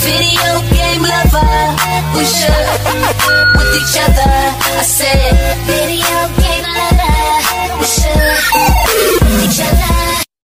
Video game lover, we should with each other. I say